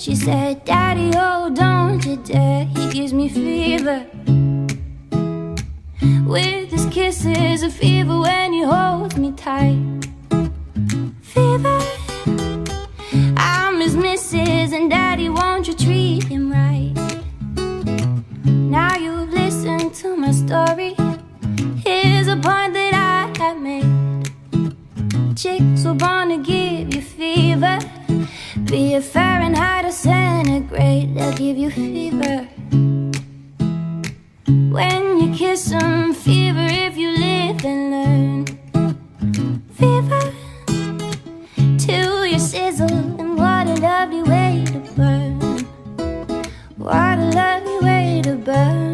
She said, Daddy, oh, don't you dare, he gives me fever. With his kisses, a fever when he holds me tight. Fever, I'm his missus, and Daddy, won't you treat him right? Now you've listened to my story. Here's a point that I have made. Chicks were born to give you fever. Be it Fahrenheit or centigrade, they'll give you fever. When you kiss them, fever if you live and learn. Fever till you sizzle, and what a lovely way to burn. What a lovely way to burn.